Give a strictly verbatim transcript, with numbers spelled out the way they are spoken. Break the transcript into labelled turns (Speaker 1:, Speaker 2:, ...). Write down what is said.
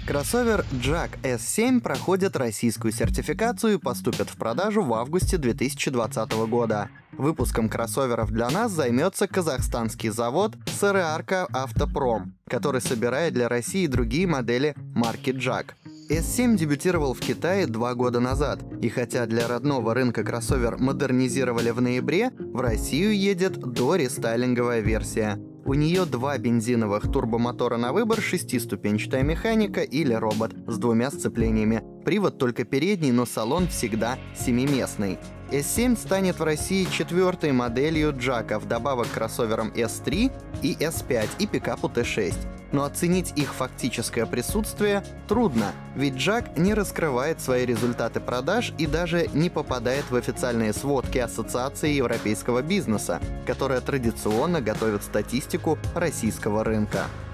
Speaker 1: Кроссовер Jack эс семь проходит российскую сертификацию и поступит в продажу в августе две тысячи двадцатого года. Выпуском кроссоверов для нас займется казахстанский завод Сары-Арка Автопром, который собирает для России другие модели марки Jack. эс семь дебютировал в Китае два года назад, и хотя для родного рынка кроссовер модернизировали в ноябре, в Россию едет дорестайлинговая версия. У нее два бензиновых турбомотора на выбор, шестиступенчатая механика или робот с двумя сцеплениями. Привод только передний, но салон всегда семиместный. эс семь станет в России четвертой моделью Jack, вдобавок к кроссоверам эс три и эс пять и пикапу тэ шесть. Но оценить их фактическое присутствие трудно, ведь Jack не раскрывает свои результаты продаж и даже не попадает в официальные сводки Ассоциации европейского бизнеса, которая традиционно готовит статистику российского рынка.